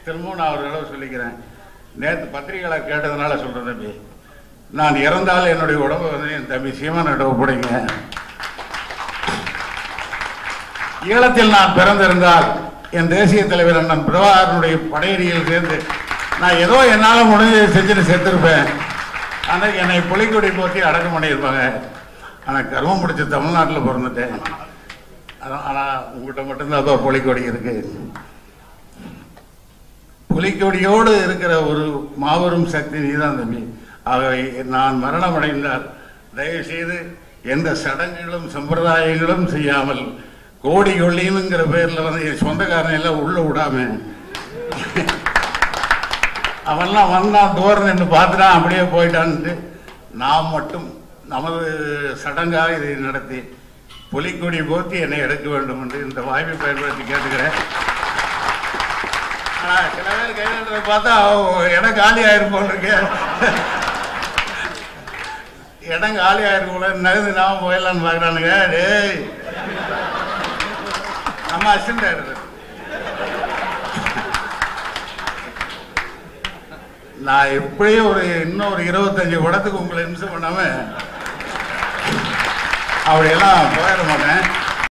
திரும்பவும் நான் ஒரு தடவை சொல்லிக்கிறேன். நேற்று பத்திரிகையாளர் கேட்டதுனால சொல்கிறேன் தம்பி, நான் இறந்தால் என்னுடைய உடம்பை வந்து என் தம்பி சீமானிடம் ஒப்படைங்க. ஈழத்தில் நான் பிறந்திருந்தால் என் தேசிய தலைவர் அண்ணன் பிரபாகரனுடைய படையணியில் சேர்ந்து நான் ஏதோ என்னால் முடிஞ்சதை செஞ்சுட்டு செத்துருப்பேன். ஆனால் என்னை புலிக்கொடி போற்றி அடக்கம் பண்ணியிருப்பாங்க. ஆனால் கர்மம் பிடிச்ச தமிழ்நாட்டில் பிறந்துட்டேன். ஆனால் உங்கள்கிட்ட மட்டும்தான் அப்போ புலிக்கொடி இருக்கு. புலிக்கொடியோடு இருக்கிற ஒரு மாபெரும் சக்தி நீதான் தம்பி. ஆகவே நான் மரணம் அடைந்தால் தயவு செய்து எந்த சடங்குகளும் சம்பிரதாயங்களும் செய்யாமல் கோடி கொள்ளினுங்கிற பேரில் வந்து என் சொந்தக்காரனையெல்லாம் உள்ள விடாம அவன்லாம் வந்தான் தூரம் என்று பார்த்துட்டான், அப்படியே போயிட்டான்ட்டு நாம் மட்டும் நமது சடங்காக இதை நடத்தி புலிக்கொடி போத்தி என்னை எடுக்க வேண்டும் என்று இந்த வாய்ப்பை பயன்படுத்தி கேட்டுக்கிறேன். ஆனால் சில பேர் கைது பார்த்தா இடம் காலி ஆயிருப்போம் இருக்கு. இடம் காலி ஆயிருக்கோல நகர்ந்து நாம போயிடலான்னு பார்க்குறானுங்க. டேய் நம்ம அசிஸ்டன்ட் ஆயிடுறது. நான் எப்படியும் இன்னும் ஒரு 25 படத்துக்கு உங்களை இம்சம் பண்ணாம அப்படியெல்லாம் போயிட மாட்டேன்.